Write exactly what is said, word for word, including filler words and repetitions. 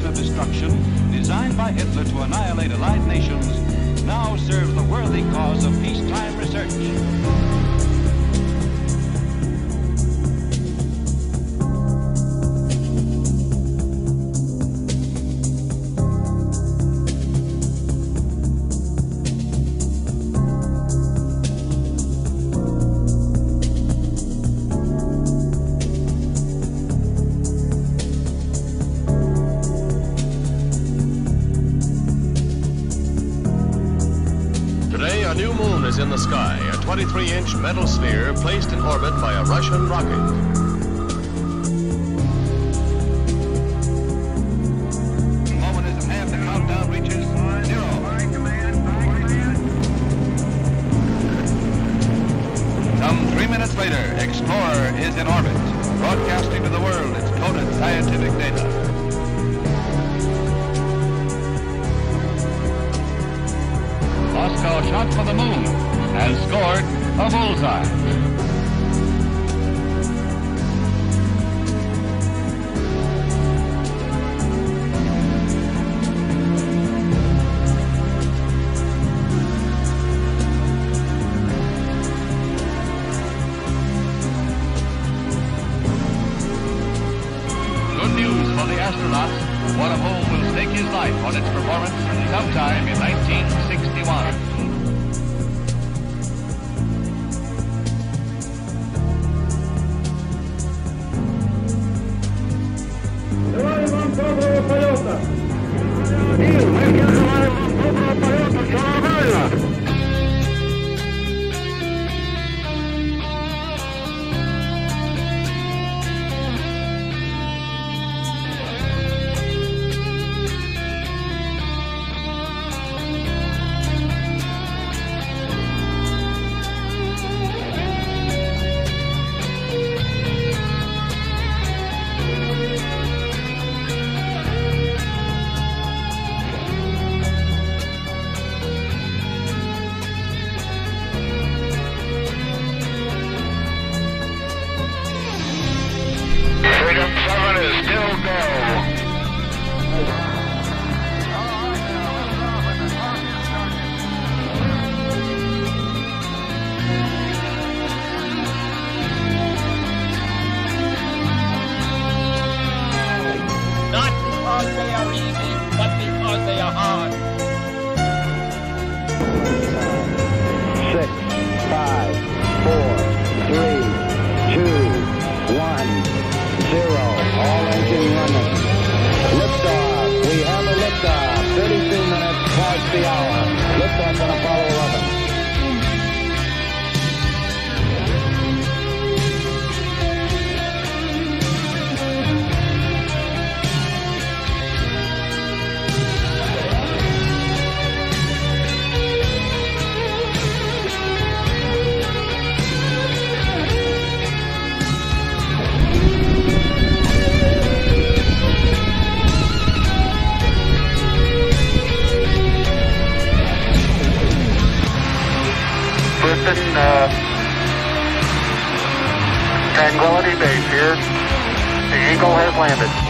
of destruction, designed by Hitler to annihilate allied nations, now serves the worthy cause of peacetime research. Today, a new moon is in the sky, a twenty-three inch metal sphere placed in orbit by a Russian rocket. The moment is at hand, the countdown reaches zero. Some three minutes later, Explorer is in orbit, broadcasting to the world its coded scientific data. Moscow shot for the moon and scored a bullseye. Good news for the astronauts, one of whom will stake his life on its performance sometime in nineteen sixty-one. Freedom seven is still go. Not because they are easy, but because they are hard. Six, five, four, three, two, one. Zero. All engine running. Liftoff. We have a liftoff. thirty-two minutes past the hour. Liftoff on Apollo eleven. Houston, uh, Tranquility Base here. The Eagle has landed.